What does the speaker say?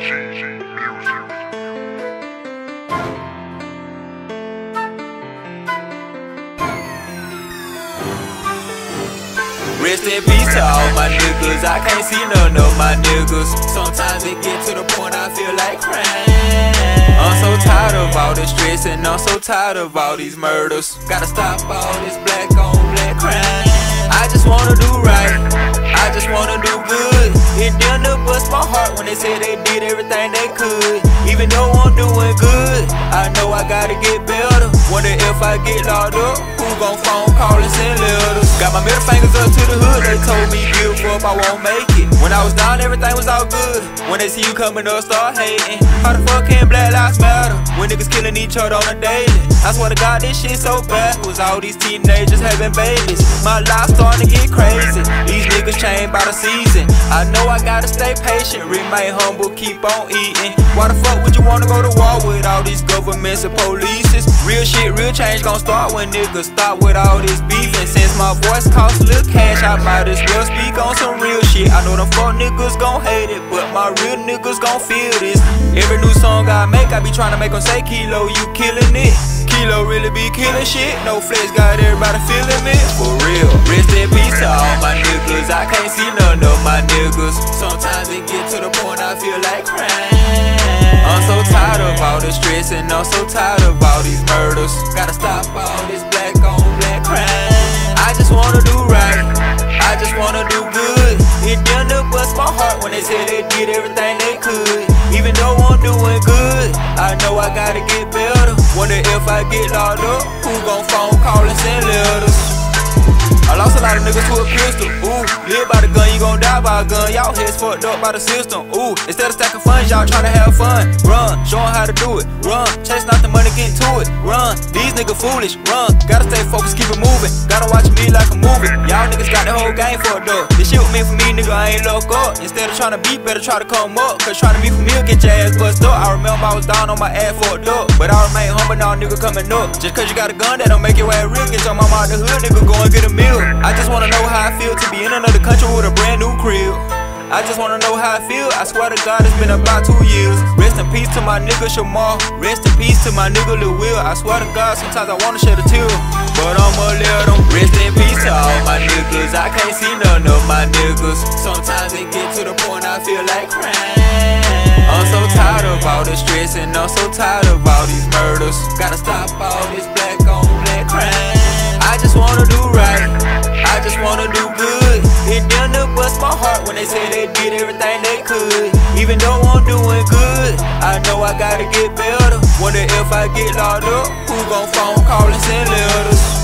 Rest in peace to all my niggas. I can't see none of my niggas. Sometimes it get to the point I feel like crying. I'm so tired of all this stress and I'm so tired of all these murders. Gotta stop all this black on black crime. I just wanna do right, I just wanna do good. It done to bust my heart when they say they did everything they could. Even though I'm doing good, I know I gotta get better. Wonder if I get locked up, who gon' phone call and send letters? Got my middle fingers up to the hood, they told me give up, I won't make it. When I was down, everything was all good. When they see you coming up, start hating. How the fuck can Black Lives Matter when niggas killing each other on a daily? I swear to God, this shit so backwards. All these teenagers having babies. My life starting to get crazy. These niggas change by the season. I know I gotta stay patient, remain humble, keep on eating. Why the fuck would you wanna go to war with all these governments and polices? Real shit, real change gon' start when niggas stop with all this beefing. Since my voice costs a little cash, I might as well speak on some real shit. I know them fuck niggas gon' hate it, but my real niggas gon' feel this. Every new song I make, I be tryna make them say, Kilo, you killing it. Kilo really be killing shit. No flex, got everybody feeling me. For real. Rest in peace to all my niggas. I can't see none of my niggas. Sometimes it get to the point I feel like crying. I'm so tired of all the stress and I'm so tired of all these murders. Gotta stop all this black on black crime. I just wanna do right, I just wanna do good. It done to bust my heart when they say they did everything they could. Even though I'm doing good, I know I gotta get better. Wonder if I get locked up, who gon' phone call and send letters? I lost a lot of niggas to a pistol. Ooh, live by the gun, you gon' die by a gun. Y'all heads fucked up by the system. Ooh, instead of stacking funds, y'all tryna have fun. Run, show 'em how to do it. Run, chasing out the money, get to it. Run, these niggas foolish. Run, gotta stay focused, keep it moving. Gotta watch me like a movie. Y'all niggas got the whole game fucked up. This shit was meant for me, nigga, I ain't look up. Instead of tryna beat, better try to come up. Cause tryna be for me will get your ass bust up. I remember I was down on my ass fucked up, but I remain humble now, nigga coming up. Just cause you got a gun, that don't make your ass real. Get your mama out the hood, nigga, go and get a meal. I just wanna know how I feel to be in another country with a brand new crib. I just wanna know how I feel. I swear to God, it's been about 2 years. Rest in peace to my nigga Shamar. Rest in peace to my nigga Lil Will. I swear to God, sometimes I wanna shed a tear, but I'ma let them. Rest in peace to all my niggas. I can't see none of my niggas. Sometimes it get to the point I feel like crying. I'm so tired of all the stress and I'm so tired of all these murders. Gotta stop all this black on black crime. I just wanna do right, I just wanna do good. It done to bust my heart when they say they did everything they could. Even though I'm doing good, I know I gotta get better. Wonder if I get locked up, who gon' phone call and send letters?